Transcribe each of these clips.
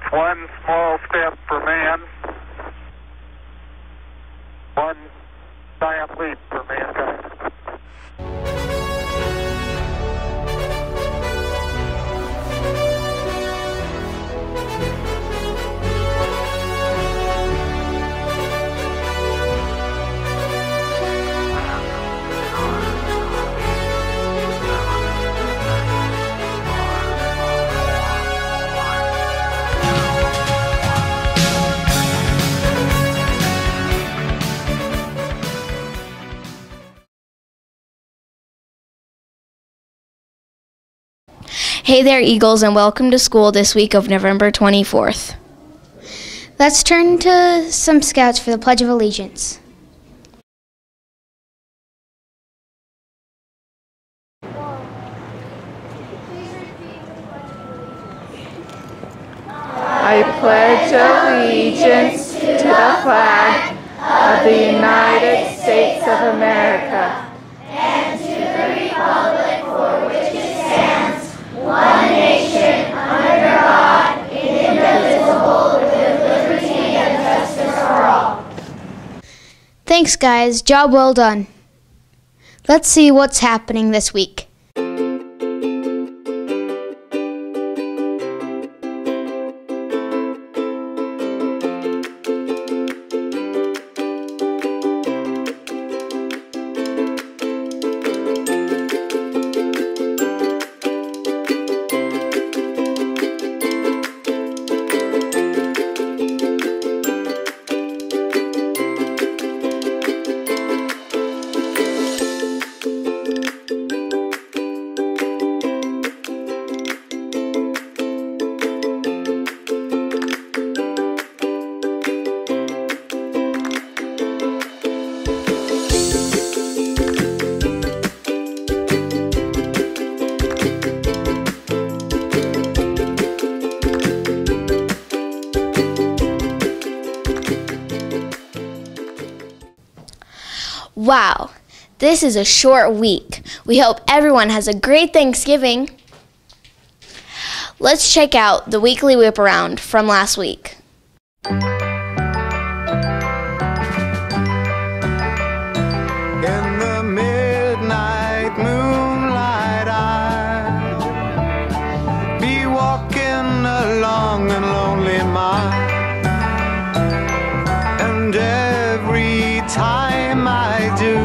It's one small step for man, one giant leap for mankind. Hey there, Eagles, and welcome to school this week of November 24th. Let's turn to some scouts for the Pledge of Allegiance. I pledge allegiance to the flag of the United States of America and to the republic for which it stands, one nation, under God, indivisible, with liberty and justice for all. Thanks, guys. Job well done. Let's see what's happening this week. Wow, this is a short week. We hope everyone has a great Thanksgiving. Let's check out the weekly whip around from last week. In the midnight moonlight, I'd be walking along a lonely mile, and every time I do,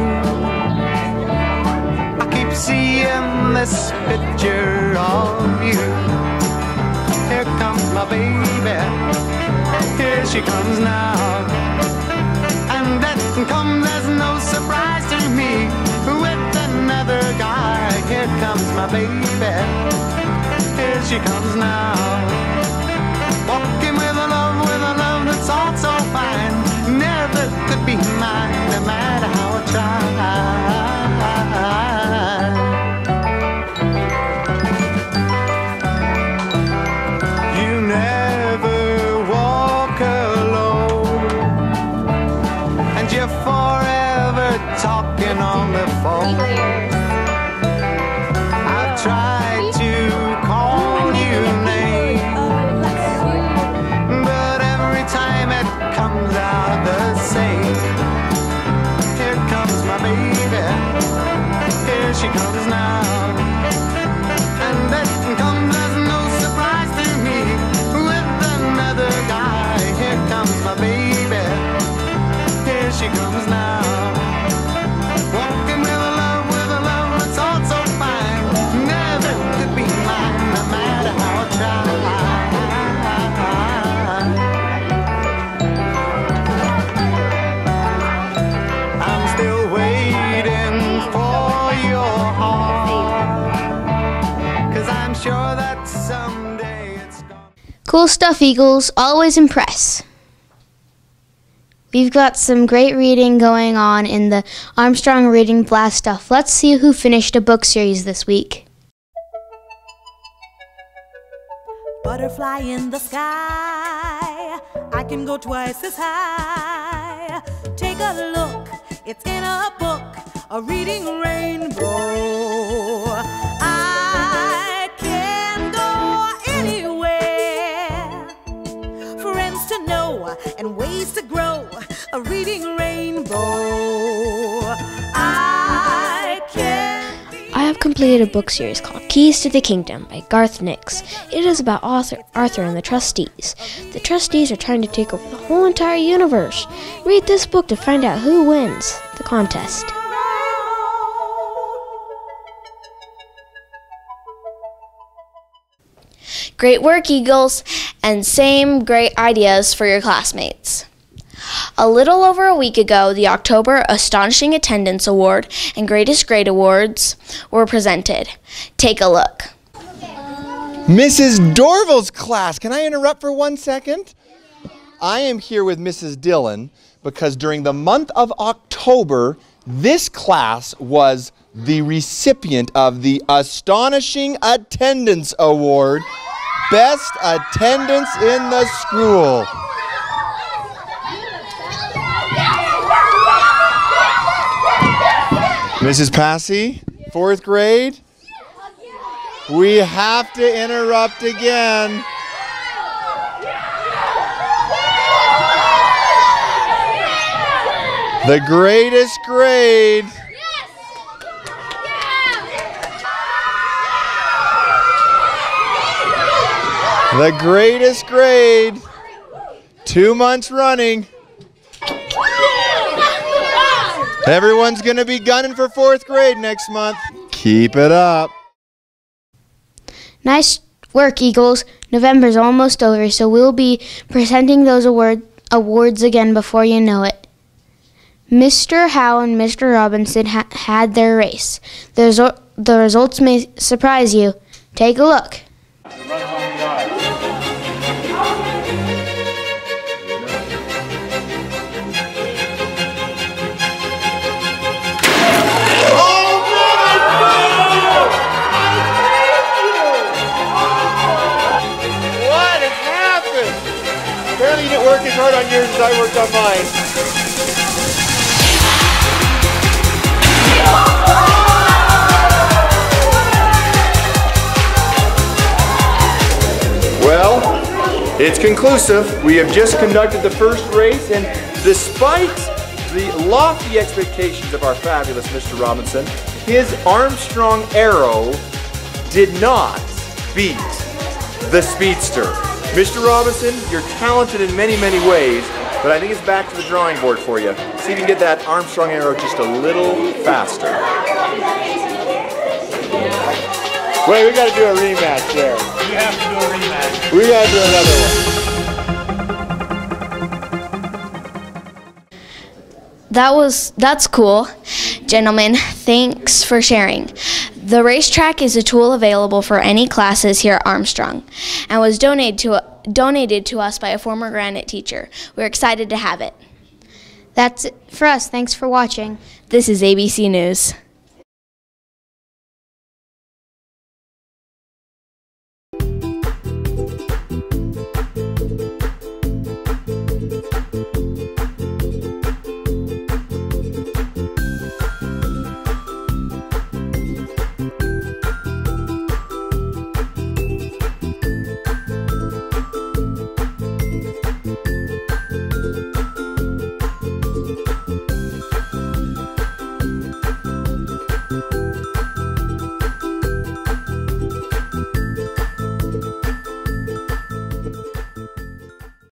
I keep seeing this picture of you. Here comes my baby, here she comes now, and that comes as no surprise to me. With another guy, here comes my baby, here she comes now. Walking with a love that's all so fine, never could be mine, no matter how I try. You never walk alone, and you're forever talking on the phone. I've tried to call you names, but every time it comes out the same. Here comes my baby, here she comes now, and that comes as no surprise to me. With another guy, here comes my baby, here she comes now. Walking with a love that's all so fine, never could be mine, no matter how I try. I'm still waiting for your heart, 'cause I'm sure that someday it's gonna... Cool stuff, Eagles. Always impress. We've got some great reading going on in the Armstrong Reading Blast stuff. Let's see who finished a book series this week. Butterfly in the sky, I can go twice as high. Take a look, it's in a book, a reading rainbow. I can go anywhere and ways to grow a reading rainbow. I have completed a book series called Keys to the Kingdom by Garth Nix. It is about Arthur and the Trustees. The Trustees are trying to take over the whole entire universe. Read this book to find out who wins the contest. Great work, Eagles, and same great ideas for your classmates. A little over a week ago, the October Astonishing Attendance Award and Greatest Grade Awards were presented. Take a look. Mrs. Dorval's class, can I interrupt for 1 second? I am here with Mrs. Dillon because during the month of October, this class was the recipient of the Astonishing Attendance Award, Best Attendance in the School. Mrs. Passy, 4th grade, we have to interrupt again. The greatest grade. The greatest grade. 2 months running. Everyone's going to be gunning for 4th grade next month. Keep it up. Nice work, Eagles. November's almost over, so we'll be presenting those awards again before you know it. Mr. Howe and Mr. Robinson had their race. The results may surprise you. Take a look. Apparently you didn't work as hard on yours as I worked on mine. Well, it's conclusive. We have just conducted the first race, and despite the lofty expectations of our fabulous Mr. Robinson, his Armstrong Arrow did not beat the Speedster. Mr. Robinson, you're talented in many, many ways, but I think it's back to the drawing board for you. See if you can get that Armstrong Arrow just a little faster. Wait, we got to do a rematch there. You have to do a rematch. We got to do another one. That's cool. Gentlemen, thanks for sharing. The racetrack is a tool available for any classes here at Armstrong and was donated to us by a former Granite teacher. We're excited to have it. That's it for us. Thanks for watching. This is ABC News.